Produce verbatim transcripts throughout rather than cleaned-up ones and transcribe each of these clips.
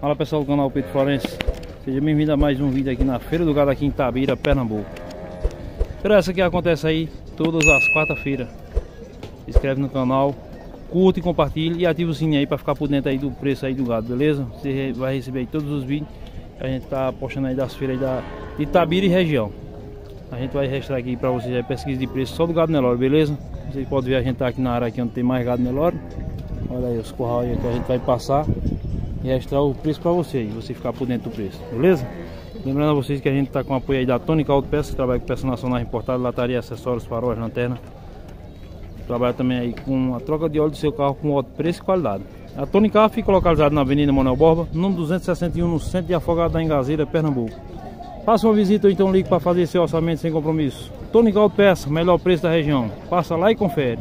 Fala pessoal do canal Pedro Florencio, seja bem-vindo a mais um vídeo aqui na Feira do Gado aqui em Tabira, Pernambuco. Feira essa que acontece aí todas as quarta-feiras. Se inscreve no canal, curte e compartilhe e ativa o sininho aí para ficar por dentro aí do preço aí do gado, beleza? Você vai receber aí todos os vídeos que a gente tá postando aí das feiras aí da, de Tabira e região. A gente vai registrar aqui para vocês a pesquisa de preço só do gado Nelore, beleza? Vocês podem ver, a gente tá aqui na área aqui onde tem mais gado Nelore. Olha aí os curral aí que a gente vai passar e registrar o preço para você, e você ficar por dentro do preço, beleza? Lembrando a vocês que a gente está com apoio aí da Tônica Autopeças, que trabalha com peças nacionais importadas, lataria, acessórios, faróis, lanterna. Trabalha também aí com a troca de óleo do seu carro com alto preço e qualidade. A Tônica fica localizada na Avenida Manuel Borba, número duzentos e sessenta e um, no centro de Afogado da Engazeira, Pernambuco. Faça uma visita ou então ligue para fazer seu orçamento sem compromisso. Tônica Autopeças, melhor preço da região. Passa lá e confere.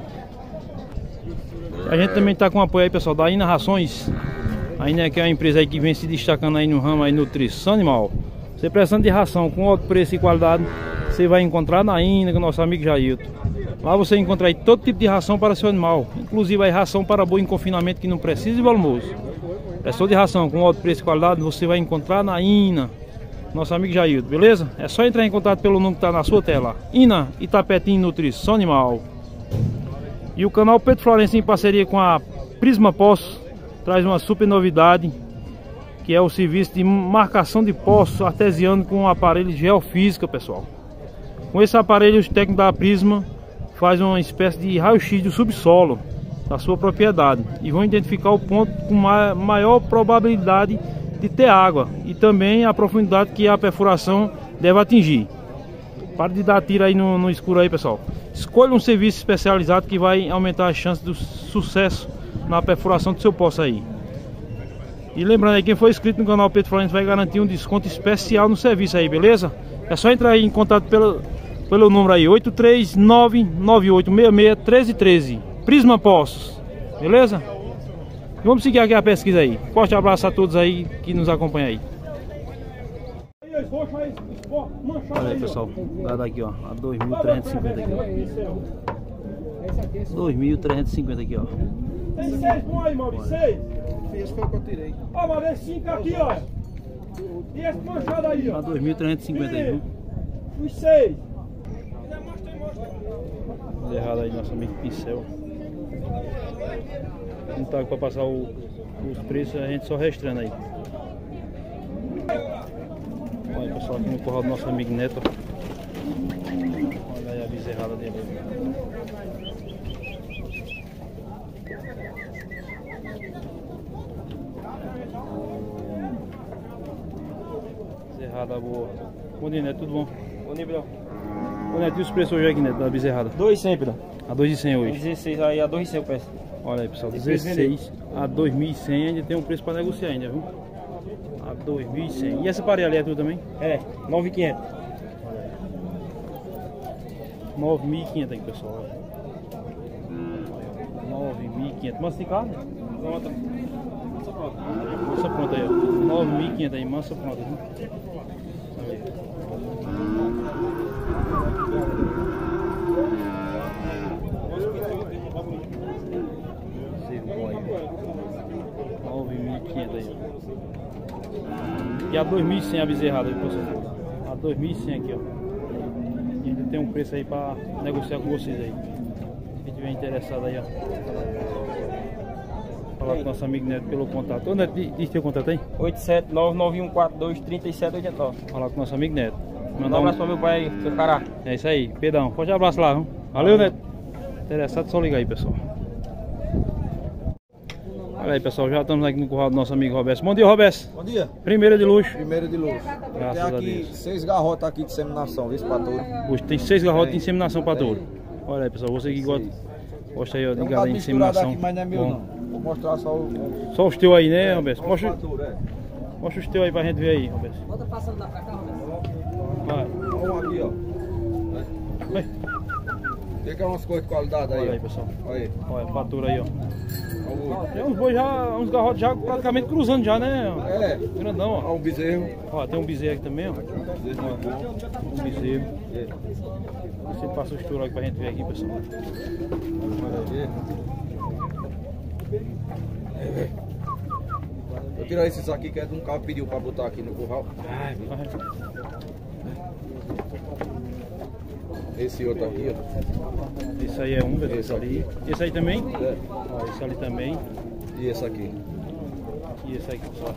A gente também está com apoio aí, pessoal, da Ina Rações. A Ina que é uma empresa aí que vem se destacando aí no ramo aí nutrição animal. Você precisando de ração com alto preço e qualidade, você vai encontrar na Ina com o nosso amigo Jailton. Lá você encontra aí todo tipo de ração para seu animal, inclusive aí ração para boi em confinamento que não precisa de volumoso. Preço de ração com alto preço e qualidade você vai encontrar na Ina, nosso amigo Jailton, beleza? É só entrar em contato pelo número que está na sua tela. Ina Itapetim Nutrição Animal. E o canal Pedro Florencio, em parceria com a Prisma Poços, traz uma super novidade, que é o serviço de marcação de poços artesiano com o aparelho geofísica, pessoal. Com esse aparelho, os técnicos da Prisma fazem uma espécie de raio-x do subsolo da sua propriedade e vão identificar o ponto com ma maior probabilidade de ter água e também a profundidade que a perfuração deve atingir. Para de dar tiro aí no, no escuro aí, pessoal. Escolha um serviço especializado que vai aumentar a chance do sucesso na perfuração do seu poço aí. E lembrando aí, quem for inscrito no canal Pedro Florencio vai garantir um desconto especial no serviço aí, beleza? É só entrar aí em contato pelo, pelo número aí, oito três nove nove oito seis seis um três um três. Prisma Poços, beleza? E vamos seguir aqui a pesquisa aí. Forte abraço a todos aí que nos acompanham aí. Olha aí, pessoal, gado aqui, ó, a dois mil trezentos e cinquenta aqui, ó. dois mil trezentos e cinquenta aqui, ó. Tem seis bom aí, Maurício, seis. Esse foi o que eu tirei. Ó, mas esse cinco aqui, ó. E esse manchado aí, ó. A dois mil trezentos e cinquenta aí, viu? Os seis. Errado aí, nosso amigo Pincel. Não tá para passar o, os preços, a gente só restrando aí. Olha, pessoal, aqui no curral do nosso amigo Neto. Olha aí a bezerrada dele. Bezerrada boa. Bom dia, Neto, tudo bom? Bom dia, Bilhão. Ô, Neto, e os preços hoje aqui, Neto, da bezerrada? dois sempre, Bilhão. A dois mil e cem hoje. dezesseis aí, a dois e cem o preço. Olha aí, pessoal, dezesseis a dois mil e cem, ainda tem um preço para negociar ainda, viu? A dois mil e cem. E essa parelha ali é tua também? É, nove mil e quinhentos. nove mil e quinhentos aí, pessoal. nove mil e quinhentos. Mansa de carne? Pronta. Mansa pronta. Mansa pronta aí, ó. nove mil e quinhentos aí, mansa pronta, viu? nove mil e quinhentos aí. E a dois mil e cem a bezerrada aí, pessoal. A dois mil e cem aqui, ó. E ainda tem um preço aí para negociar com vocês aí. Quem tiver interessado aí, ó. Falar com o nosso amigo Neto pelo contato. Ô, Neto, diz teu contato aí? oito sete nove nove um quatro dois três sete oito nove. Falar com o nosso amigo Neto. Mandar um abraço para meu pai aí, seu cará. É isso aí, Pedrão. Forte abraço lá, viu? Valeu, Neto. Interessado, só ligar aí, pessoal. Olha aí, pessoal, já estamos aqui no curral do nosso amigo Roberto. Bom dia, Roberto. Bom dia. Primeira de luxo. Primeiro de luxo. Graças Tem a aqui Deus. seis garrotas aqui de seminação, viu, para touro. Hoje tem seis garrotes de inseminação para touro. Olha aí, pessoal, você que gosta, gosta aí ó, de Tem um galinha bocado de misturado inseminação. aqui, mas não é meu Bom. não. Vou mostrar só o... Só os teus aí, né, Roberto? Mostra, Touro, é. mostra os teus aí pra gente ver aí, Roberto. Bota passando lá pra cá, Roberto. Vai. Olha um aqui, ó. Vai. Tem que é umas coisas de qualidade aí. Olha aí, ó. pessoal. Olha aí. Olha a fatura aí, ó. Olha o outro. Tem uns bois já, uns garrotes já praticamente cruzando já, né? É. Grandão, ó. Olha o bezerro. Ó, tem um bezerro aqui também, ó. Bezerro muito bom. Um bezerro. É. Você passa o estouro aqui pra gente ver aqui, pessoal. Olha aí. Vou tirar esses aqui que é de um carro que pediu pra botar aqui no curral. Esse outro aqui, ó. Esse aí é um, esse, esse ali. Esse aí também? É. Ó, esse ali também. E esse aqui. E esse aqui, pessoal.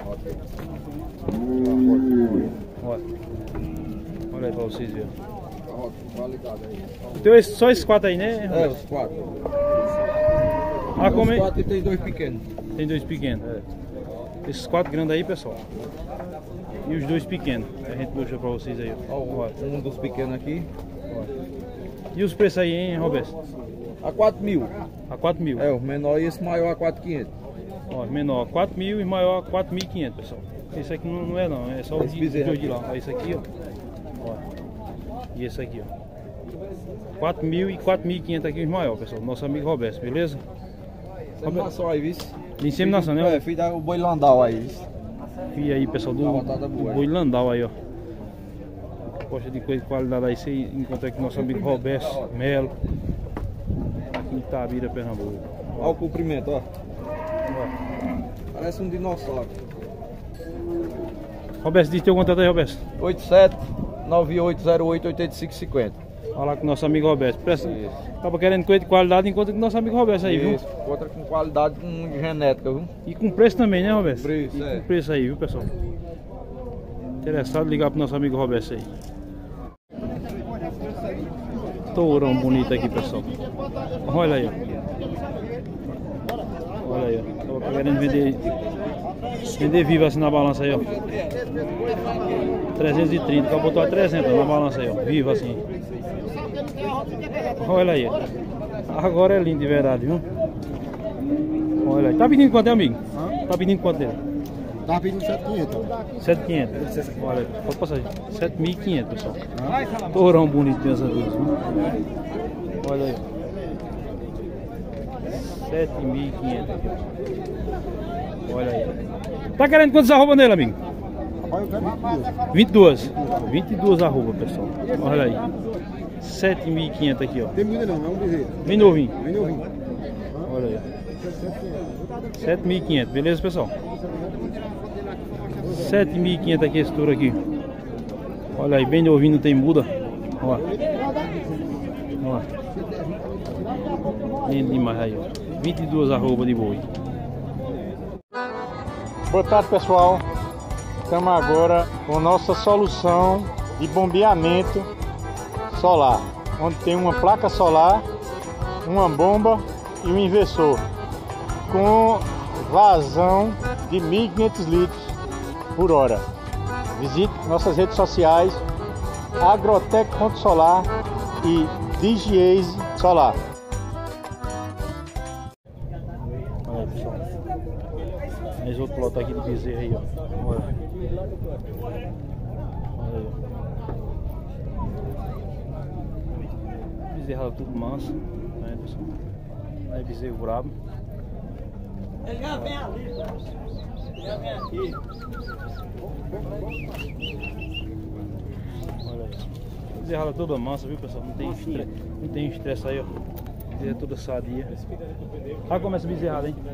Ó. Olha. Olha aí pra vocês verem. Qualidade aí. Então esse, só esses quatro aí, né? É, os quatro. Ah, como Os é? quatro e tem dois pequenos. Tem dois pequenos. É. Esses quatro grandes aí, pessoal. E os dois pequenos. A gente mostra pra vocês aí, ó. Ó, um dos pequenos aqui. E os preços aí, hein, Roberto? A quatro mil. A quatro mil. É, o menor e esse maior a quatro mil e quinhentos. Ó, menor quatro mil e maior quatro mil e quinhentos, pessoal. Esse aqui não, não é não, é só o Esse de, bezerro de, de lá. Ó, esse aqui, ó. Ó. E esse aqui, ó. quatro mil e quatro mil e quinhentos aqui os maiores, pessoal. Nosso amigo Roberto, beleza? Inseminação aí, vice. Inseminação, né? É, fiz o boi landau aí, vice. E aí, pessoal, do, do boi landau aí, ó. Poxa de coisa de qualidade aí, você encontra aqui com nosso amigo Roberto Melo. Aqui em Itabira, Pernambuco. Olha o comprimento, ó. Parece um dinossauro. Roberto, diz teu contato aí, Roberto. oito sete nove oito zero oito oito cinco cinco zero. Olha lá com o nosso amigo Roberto. Presta, tava querendo coisa de qualidade, encontra com o nosso amigo Roberto aí, Isso, viu? outra com qualidade, com genética, viu? E com preço também, né, Roberto? Preço, e é. com preço aí, viu, pessoal? Interessado, ligar pro nosso amigo Roberto aí. Tourão bonito aqui, pessoal. Olha aí, ó. Olha aí, ó. Tô querendo vender, vender vivo assim na balança aí, ó. trezentos e trinta, que eu botou a trezentos na balança aí, ó. Vivo assim. Olha aí, ó. Agora é lindo de verdade, viu? Olha aí. Tá pedindo quanto, é, amigo? Hã? Tá pedindo quanto dele? Tá pedindo sete mil e quinhentos. sete mil e quinhentos. Olha, pode passar aí. sete mil e quinhentos, pessoal. Tourão bonito dessa vez, viu? Olha aí. sete mil e quinhentos aqui, ó. Olha aí. Tá querendo quantas arroba nele, amigo? Rapaz, eu quero vinte e dois. vinte e dois arroba, pessoal. Olha aí. sete mil e quinhentos aqui, ó. Tem muita não, é um bezerro. Bem novinho. Vem novinho. Olha aí. sete mil e quinhentos, beleza, pessoal? sete mil e quinhentos aqui esse touro aqui. Olha aí, bem novinho, não tem muda. Olha. Olha. Lindo demais aí, ó. vinte e dois arroba de boi. Boa tarde, pessoal. Estamos agora com nossa solução de bombeamento solar, onde tem uma placa solar, uma bomba e um inversor com vazão de mil e quinhentos litros por hora. Visite nossas redes sociais agrotec.solar e Digiase Solar. Olha aí, pessoal. Mais outro lote aqui de bezerro aí, ó. Olha. Olha aí, ó. Bezerrada tudo manso, né, pessoal? Aí bezerro brabo. Ele já vem ali, já vem aqui. Olha aí. Bezerrada toda mansa, viu, pessoal? Não tem estresse, não tem estresse aí, ó. Bezerra toda sadia. Olha como essa bezerrada, hein?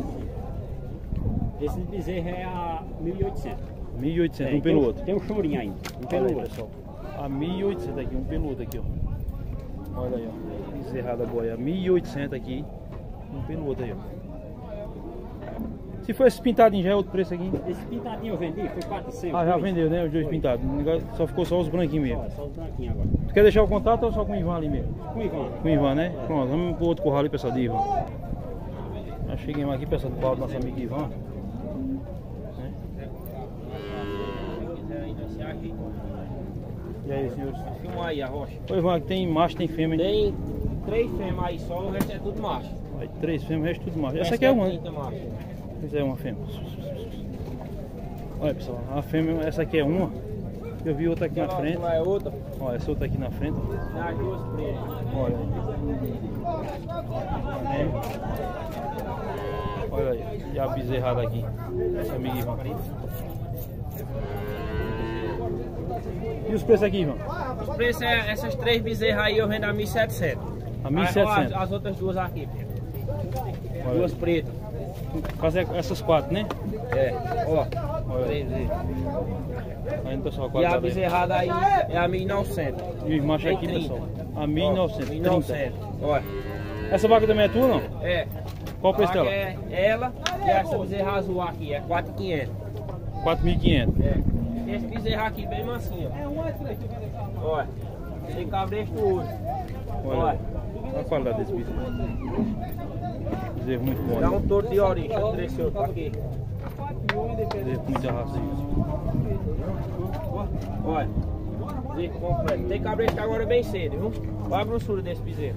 Esse bezerro é a mil e oitocentos. mil e oitocentos, É, um pelo tem, outro. Tem um chorinho ainda, um Olha pelo aí, outro. pessoal. A mil e oitocentos aqui, um pelo outro aqui, ó. Olha aí, ó. Bezerrada boia. mil e oitocentos aqui, um pelo outro aí, ó. Se for esse pintadinho já é outro preço aqui. Esse pintadinho eu vendi, foi quatrocentos. Ah, já dois. vendeu, né? Os dois pintados. O negócio só ficou só os branquinhos mesmo. Ó, só os branquinhos agora. Tu quer deixar o contato ou só com o Ivan ali mesmo? Com o Ivan. Com o Ivan, né? Pronto, vamos pro outro curral ali, pessoal, de Ivan. Já cheguemos aqui, pessoal, do pau do nosso amigo Ivan. Né? E aí, senhores? Filma aí a rocha. Ô Ivan, aqui tem macho, tem fêmea. Tem três fêmeas aí só, o resto é tudo macho. Aí, três fêmeas, o resto tudo macho. O Essa resto aqui é uma, né? trinta macho. Essa é uma fêmea. Olha, pessoal, a fêmea, essa aqui é uma. Eu vi outra aqui na frente. Lá é outra. Olha, essa outra aqui na frente. Tem as duas pretas. Olha aí. Olha aí. E a bezerrada aqui. Esse amigo Ivan. E os preços aqui, Ivan? Os preços é essas três bezerras aí eu vendo a mil e setecentos. A mil e setecentos. As, as outras duas aqui, Pedro. Olha Duas aí. pretas. Fazer essas quatro, né? É, ó. Olha. três vezes. Aí, pessoal, E quatro a aí. bezerrada aí é a mil e novecentos. E os machos Tem aqui, trinta. pessoal. A mil e novecentos. mil e novecentos. Olha. Essa vaca também é tua, não? É. Qual o preço A dela? vaca É ela e essa bezerra azul aqui é quatro mil e quinhentos. quatro mil e quinhentos. É. Esse bezerro aqui bem mansinho. Ó. Olha. Tem cabresto hoje. Olha. Olha. Olha a qualidade desse bicho. Bezerro muito bom. Dá Né? um touro de origem. Cresceu pra quê? Bezerro com muita raça. Olha. Bezerro completo. Tem cabresto agora bem cedo, viu? Olha a grossura desse bezerro.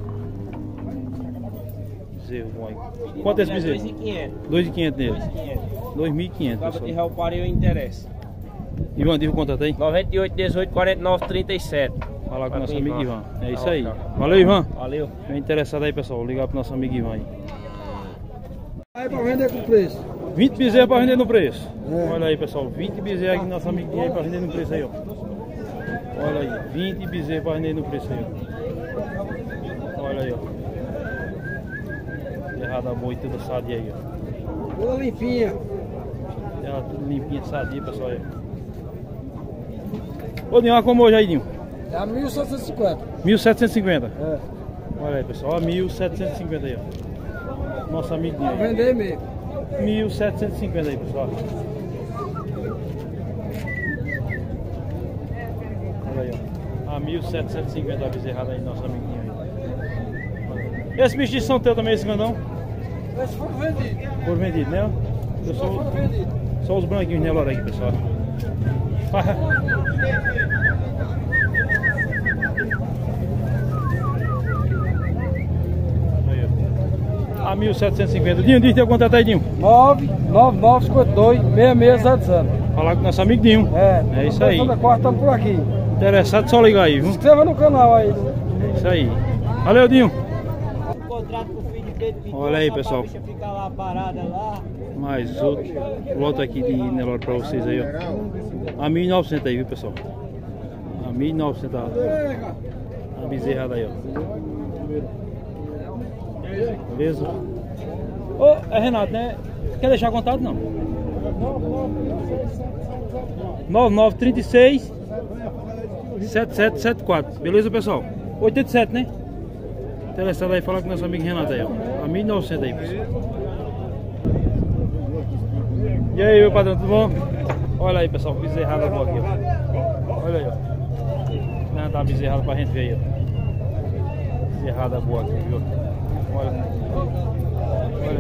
Bezerro bom aí. Quanto é esse bezerro? dois mil e quinhentos. dois mil e quinhentos nele. dois mil e quinhentos. dois mil e quinhentos, Acaba de pessoal. real parei o interesse. Ivan, diga o contato aí. noventa e oito, dezoito, quarenta e nove, trinta e sete. Falar com o Vai nosso com amigo Ivan. Ivan. É isso Tá, aí. tá. Valeu, Ivan. Valeu. Quem é interessado aí, pessoal, vou ligar pro nosso amigo Ivan aí. Aí pra vender com preço. vinte bezerros para vender no preço. É. Olha aí, pessoal, vinte bezerros aqui, nosso amiguinho aí para vender no preço aí, ó. Olha aí, vinte bezerros para vender no preço aí, ó. Olha aí, ó. Errada boa e tudo sadia aí, ó. Toda limpinha. Ela tudo limpinha, sadia, pessoal aí. Ô, Dinho, olha como hoje aí, Dinho. É a mil setecentos e cinquenta. mil setecentos e cinquenta. É. Olha aí, pessoal, ó, mil setecentos e cinquenta aí, ó. Nosso amiguinho Pra aí. vender mesmo. mil setecentos e cinquenta aí, pessoal. Olha aí, ó. A mil setecentos e cinquenta a bezerrada aí, nosso amiguinho aí. Esse bicho de São Teu também, esse grandão? Esse foi vendido. Por vendido, né? Eu sou, Foi vendido. só os branquinhos Nelore aqui, pessoal. Aí, ó. A mil setecentos e cinquenta. Dinho, diz teu contato aí, Dinho. nove nove nove cinco dois seis seis zero zero. Falar com o nosso amigo Dinho. É. É isso aí. Toda quarta estamos por aqui. Interessado, só ligar aí, Se viu? inscreva no canal aí. É isso aí. Valeu, Dinho. Contrato com o filho dele. Olha aí, pessoal. Deixa ficar lá parada lá. Mais outro lote aqui de Nelore pra vocês aí, ó. A mil e novecentos aí, viu, pessoal? A mil e novecentos a, a bezerrada aí, ó. Beleza? Ô, é Renato, né? Quer deixar contato, não? nove nove três seis sete sete sete quatro. Beleza, pessoal? oitenta e sete, né? Interessado aí, falar com nosso amigo Renato aí, ó. A mil e novecentos aí, pessoal. E aí, meu padrão, tudo bom? Olha aí, pessoal, bezerrada boa aqui, ó. Olha aí, ó. Não, tá bezerrada pra gente ver aí, ó. Bezerrada boa aqui, viu? Olha. Olha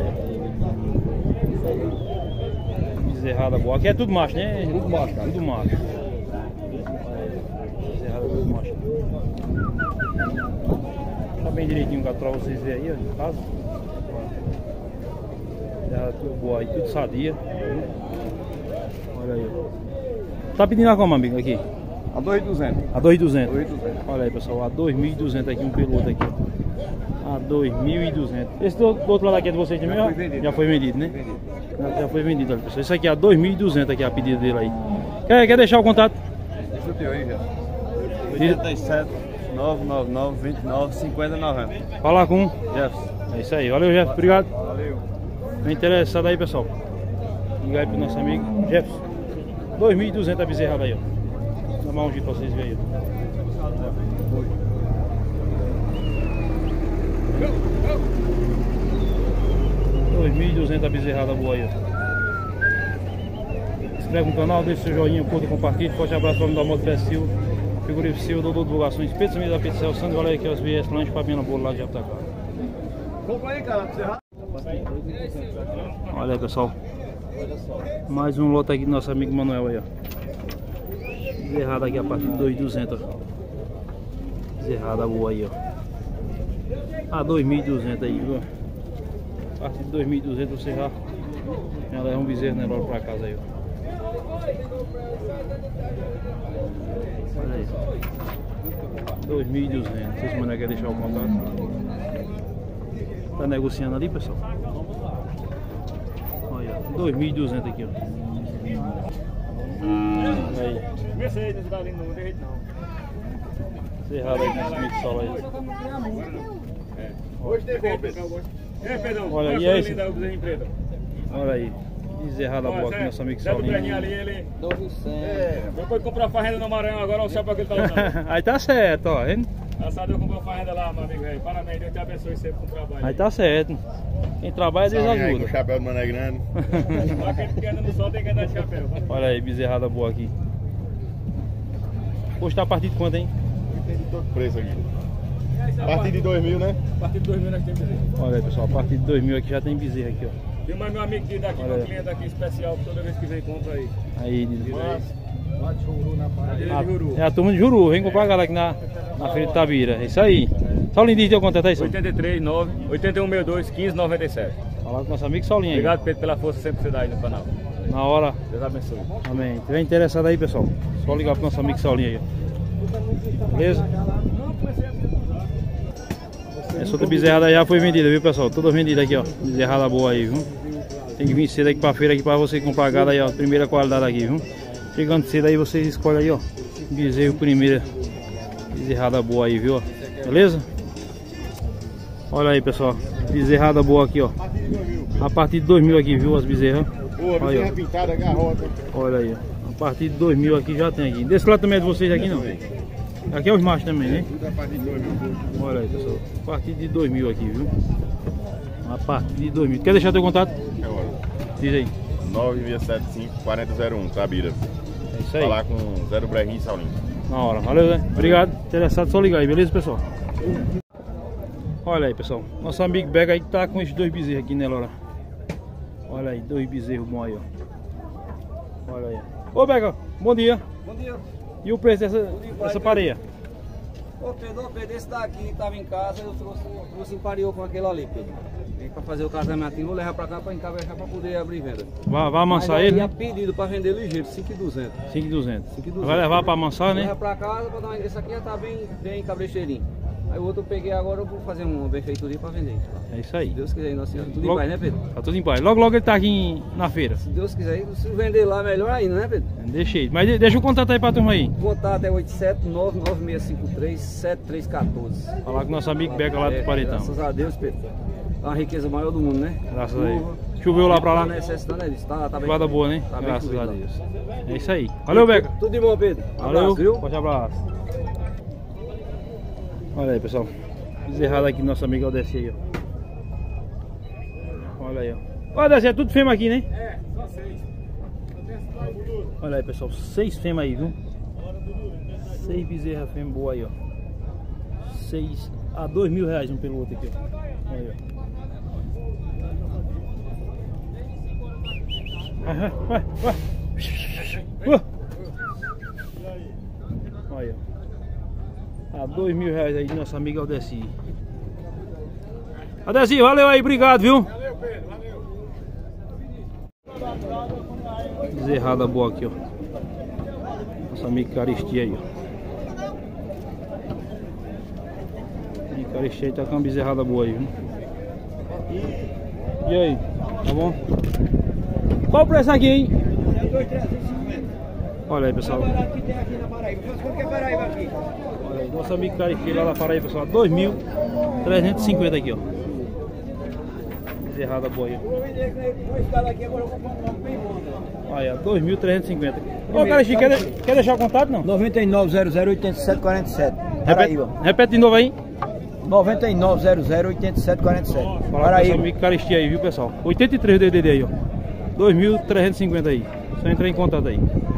aí. Bezerrada boa. Aqui é tudo macho, né? Tudo macho, cara. Tudo macho. Bezerrada tudo macho. Tá bem direitinho pra vocês verem aí, ó, em casa. Bezerrada tudo boa aí, tudo sadia. Olha aí. Tá pedindo a como, amigo, aqui? A dois mil e duzentos. A dois mil e duzentos. dois mil e duzentos. Olha aí, pessoal, a dois mil e duzentos aqui, um pelo outro aqui. A dois mil e duzentos. Esse do, do outro lado aqui é de vocês também? Já ó? foi vendido. Já foi vendido, né? Vendido. Já, já foi vendido, olha, pessoal. Isso aqui é a dois mil e duzentos aqui, a pedida dele aí. Quer, quer deixar o contato? Deixa o teu aí, já. Diz- oitenta e sete, nove nove nove, vinte e nove, cinquenta e noventa. Falar com. Jefferson. É isso aí. Valeu, Jefferson. Obrigado. Valeu. Bem interessado aí, pessoal. Ligar aí pro nosso amigo Jefferson. dois mil e duzentos a bezerrada aí, ó. Vou dar um jeito pra vocês verem aí. dois mil e duzentos a bezerrada boa aí, ó. Se inscreve no canal, deixa seu joinha, curta e compartilha. Forte abraço para o da Moto Pé Silva, Figurino Silva, Dodô Divulgações, Pedro Samir da Pizzel, Sandro Valério aqui, os V S Lanche, Fabinho Bolo lá de Jabutacá. Olha aí, pessoal. Mais um lote aqui do nosso amigo Manuel aí, ó. Bezerrada aqui a partir de dois mil e duzentos, ó. Bezerrada boa aí, ó. A dois mil e duzentos aí, viu? A partir de dois mil e duzentos você já, já leva um bezerro Nelore pra casa aí, ó. Olha aí. dois mil e duzentos. Se esse mané quer deixar o contato. Tá negociando ali, pessoal. Olha, dois mil e duzentos aqui, ó. Olha aí. Mercedes, tá lindo, não tem jeito não. Cerrado aí com esse meio de sol aí. Hoje tem como, Pedro. É, Pedrão. Olha, qual e a é cor esse? linda do bezerrinho preto? Olha aí. Bezerrada boa aqui, nosso amigo Saulinho. ali, ele... É. Depois de comprar fazenda no Maranhão, agora o chapéu que ele tá usando. Aí tá certo, ó. Hein? Assado eu comprei uma fazenda lá, meu amigo velho. Parabéns, Deus te abençoe sempre com o trabalho. Aí tá certo. Quem trabalha, Deus ajuda. O chapéu do Mané Grande. Só quem que anda no sol tem que andar de chapéu. Olha aí, bezerrada boa aqui. Hoje tá a partir de quanto, hein? Tem todo preço aqui. A partir de dois mil, né? A partir de dois mil nós temos bezerro. Olha aí, pessoal, a partir de dois mil aqui já tem bezerra aqui, ó. Tem mais meu amigo que daqui, Olha. meu cliente aqui especial, toda vez que vem compra aí. Aí, Madeira a, de Juru. é a turma de Juru, vem comprar a galera aqui na, na feira de Tabira. É isso aí. Saulinho, diz teu contato aí, Saulinho. oito três nove, oito um seis dois, um cinco nove sete. Falar com nosso amigo Saulinho aí. Obrigado, Pedro, pela força sempre que você dá aí no canal. Na hora. Deus abençoe. Amém. Se tiver interessado aí, pessoal, só ligar pro nosso amigo Saulinho aí, ó. Beleza? Essa outra bezerrada já foi vendida, viu, pessoal? Toda vendida aqui, ó. Bezerrada boa aí, viu? Tem que vir cedo aqui pra feira aqui pra você comprar gado aí, ó. Primeira qualidade aqui, viu? Chegando cedo aí, vocês escolhem aí, ó. Bezerro primeira. Bezerrada boa aí, viu? Beleza? Olha aí, pessoal. Bezerrada boa aqui, ó. A partir de dois mil aqui, viu? As bezerras. Boa, bezerra pintada, garrota. Olha aí, ó. A partir de dois mil aqui já tem aqui. Desse lado também é de vocês aqui, não? Aqui é os machos também, né? Tudo a partir de dois mil. Olha aí, pessoal. A partir de dois mil aqui, viu? A partir de dois mil. Quer deixar teu contato? É hora. Diz aí. nove seis sete cinco, quatro zero zero um, Tabira. É isso aí. Falar com Zero Brehinho e Saulinho. Na hora. Valeu, né? Obrigado. Interessado, só ligar aí, beleza, pessoal? Olha aí, pessoal. Nosso amigo Bega aí tá com esses dois bezerros aqui, né, Laura? Olha aí, dois bezerros bons aí, ó. Olha aí. Ô, Bega, bom dia. Bom dia. E o preço dessa, dessa pareia? Ô Pedro, ô Pedro, esse daqui tava em casa, eu trouxe, trouxe em pariu com aquele ali, Pedro. Vem pra fazer o casamento, vou levar pra cá pra encabeçar pra poder abrir venda. Vai, vai amansar Mas ele? tinha pedido pra vender ligeiro, cinco mil e duzentos. cinco mil e duzentos. cinco mil e duzentos. Vai levar pra amansar, né? Leva pra casa, pra dar uma... esse aqui já tá bem, bem cabresteirinho. Aí o outro eu peguei agora, eu vou fazer uma benfeitoria pra vender. É isso aí. Se Deus quiser, Nossa Senhora. Tudo Logo- em paz, né, Pedro? Tá tudo em paz. Logo, logo ele tá aqui em- na feira. Se Deus quiser, se vender lá, melhor ainda, né, Pedro? Deixa aí. Mas de- deixa o contato aí pra turma aí. O contato é oito sete nove nove seis cinco três sete três um quatro. Falar com o nosso amigo Beca lá do É, Paredão. graças a Deus, Pedro. É uma riqueza maior do mundo, né? Graças a Deus. Chuva. Choveu lá pra lá. Tá necessitando, é isso. Tá, tá bem. Guarda boa, né? Tá bem Graças a chovido lá. Deus. É isso aí. Valeu, Beca. Tudo de bom, Pedro. Um Valeu. abraço, viu? Forte abraço. Olha aí, pessoal. Bezerrada aqui do nosso amigo Aldeci aí, ó. Olha aí, ó. Olha, Aldeci, é tudo fêmea aqui, né? É, só seis. Olha aí, pessoal. Seis fêmeas aí, viu? Seis bezerras fêmeas boas aí, ó. Seis a dois mil reais um pelo outro aqui, ó. Aí, ó. Vai, vai, vai, vai. Uh. Olha, ó. A dois mil reais aí de nosso amigo Aldeci. Aldeci, valeu aí, obrigado, viu? Valeu, Pedro, valeu. Bezerrada boa aqui, ó. Nosso amigo Caristia aí, ó. E Caristia aí tá com uma bezerrada boa aí, viu? E aí, tá bom? Qual o preço aqui, hein? Olha aí, pessoal. Olha aí, nosso amigo Caristia lá da Paraíba, pessoal. dois mil trezentos e cinquenta aqui, ó. Bezerrada boa aí, ó. Olha, dois mil trezentos e cinquenta. Ô, Caristia, quer, de- quer deixar o contato, não? nove nove zero zero oito sete quatro sete. Repete, Paraíba. repete de novo aí. nove nove zero zero oito sete quatro sete. Fala com Paraíba. nosso amigo Caristia aí, viu, pessoal? oitenta e três o D D D aí, ó. dois mil trezentos e cinquenta aí. Só entrar em contato aí.